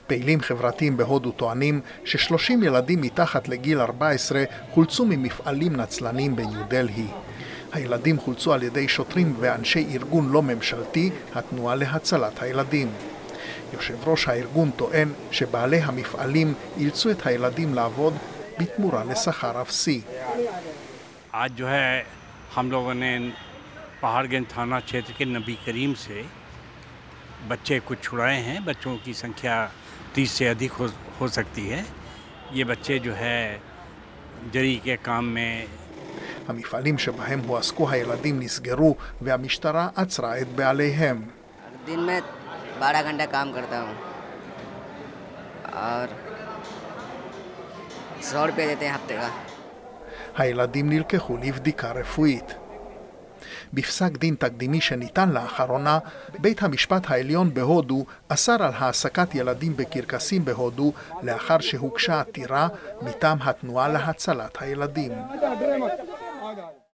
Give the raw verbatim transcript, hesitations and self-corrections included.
פעילים חברתיים בהודו טוענים ש-שלושים ילדים מתחת לגיל ארבע עשרה חולצו ממפעלים נצלניים בניו דלהי. הילדים חולצו על ידי שוטרים ואנשי ארגון לא ממשלתי, התנועה להצלת הילדים. יושב ראש הארגון טוען שבעלי המפעלים אילצו את הילדים לעבוד בתמורה לשכר אפסי. आज जो है हम लोगों ने पहाड़गंज थाना क्षेत्र के नबी करीम से बच्चे कुछ छुड़ाए हैं। बच्चों की संख्या तीस से अधिक हो, हो सकती है। ये बच्चे जो है जरी के काम में המפעלים שבהם הועסקו הילדים נסגרו והמשטרה עצרה את בעליהם. दिन में बारह घंटा काम करता हूँ और सौ रुपये देते हैं हफ्ते का। הילדים נלקחו לבדיקה רפואית. בפסק דין תקדימי שניתן לאחרונה, בית המשפט העליון בהודו אסר על העסקת ילדים בקרקסים בהודו לאחר שהוגשה עתירה מטעם התנועה להצלת הילדים.